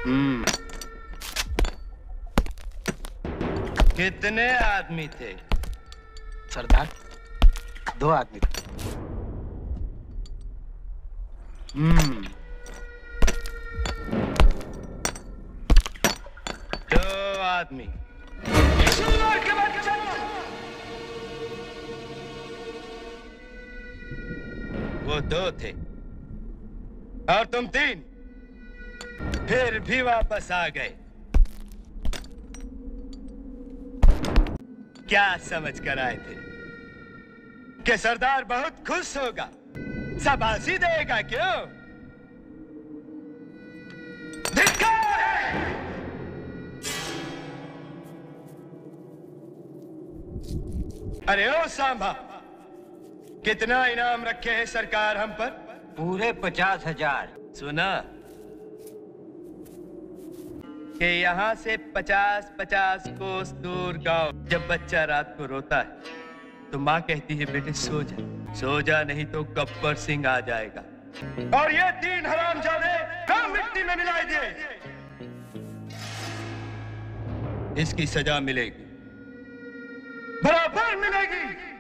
हम्म। कितने आदमी थे? सरदार, 2 आदमी थे। हम्म। 2 आदमी। वो 2 थे और तुम 3, फिर भी वापस आ गए। क्या समझ कर आए थे कि सरदार बहुत खुश होगा, शाबाशी देगा? क्यों? धिक्कार है! अरे ओ सांभा, कितना इनाम रखे हैं सरकार हम पर? पूरे 50,000। सुना कि यहाँ से 50-50 कोस दूर गांव जब बच्चा रात को रोता है तो माँ कहती है बेटे सो जा, सो जा नहीं तो गब्बर सिंह आ जाएगा और ये 3 हरामजादे गांव मिट्टी में मिला दिए। इसकी सजा मिलेगी, बराबर मिलेगी।